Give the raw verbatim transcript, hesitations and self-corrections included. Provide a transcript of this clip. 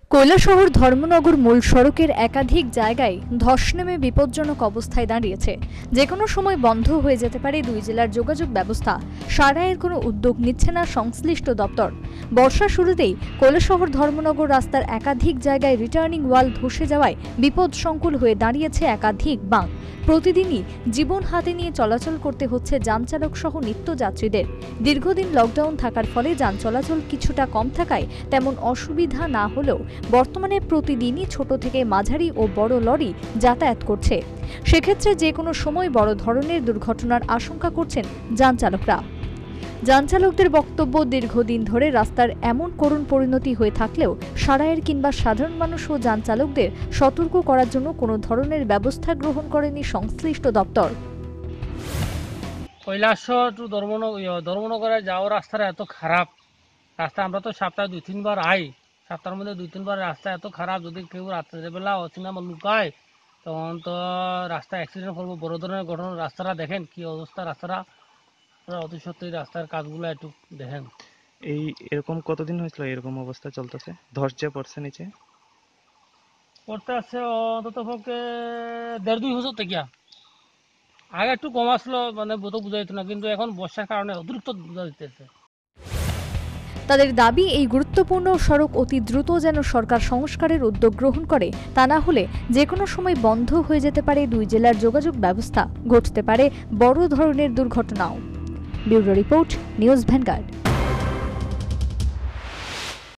কৈলাসহর ধর্মনগর মূল সড়কের একাধিক জায়গায় ধস নেমে বিপজ্জনক অবস্থায় দাঁড়িয়েছে। যে কোনো সময় বন্ধ হয়ে যেতে পারে দুই জেলার যোগাযোগ ব্যবস্থা। সারাইয়ের কোনো উদ্যোগ নিচ্ছে না সংশ্লিষ্ট দপ্তর। বর্ষা শুরুতেই কৈলাসহর ধর্মনগর রাস্তার একাধিক জায়গায় রিটার্নিং ওয়াল ধসে যাওয়ায় বিপদসংকুল হয়ে দাঁড়িয়েছে একাধিক বাঁক। প্রতিদিনই জীবন হাতে নিয়ে চলাচল করতে হচ্ছে যানচালক সহ নিত্যযাত্রীদের। দীর্ঘদিন লকডাউন থাকার ফলে যান চলাচল কিছুটা কম থাকায় তেমন অসুবিধা না হলেও বর্তমানে প্রতিদিনই ছোট থেকে মাঝারি ও বড় লরি যাতায়াত করছে। সেক্ষেত্রে যে কোনো সময় বড় ধরনের দুর্ঘটনার আশঙ্কা করছেন যানচালকরা। যানচালকদের বক্তব্য, দীর্ঘদিন ধরে রাস্তার এমন করুণ পরিণতি হয়ে থাকলেও সারাইয়ের কিংবা সাধারণ মানুষ ও যানচালকদের সতর্ক করার জন্য কোনো ধরনের ব্যবস্থা গ্রহণ করেনি সংশ্লিষ্ট দপ্তর। কৈলাসহর টু ধর্মনগরে যাওয়ার রাস্তাটা এত খারাপ রাস্তা, আমরা তো সপ্তাহে দুই তিনবার আই, সপ্তাহের মধ্যে দুই তিনবার রাস্তা এত খারাপ, যদি কেউ রাত্রেবেলা অচিনা লুকায় তখন তো রাস্তা অ্যাক্সিডেন্ট করবো, বড় ধরনের ঘটনা। রাস্তাটা দেখেন কি অবস্থা, রাস্তাটা অতি সত্যি রাস্তার কাজগুলো একটু দেখেন। এই এরকম কতদিন হয়েছিল এরকম অবস্থা চলতেছে? ধস যে পড়ছে নিচে পড়তে আসছে অন্তত পক্ষে দেড় দুই বছর থেকে। আগে একটু কম আসলো, মানে বোধ বুঝাইতো না, কিন্তু এখন বর্ষার কারণে অতিরিক্ত বোঝা দিতেছে। তাদের দাবি, এই গুরুত্বপূর্ণ সড়ক অতি দ্রুত যেন সরকার সংস্কারের উদ্যোগ গ্রহণ করে, তা না হলে যে কোনো সময় বন্ধ হয়ে যেতে পারে দুই জেলার যোগাযোগ ব্যবস্থা, ঘটতে পারে বড় ধরনের দুর্ঘটনাও। Bureau report, news vanguard.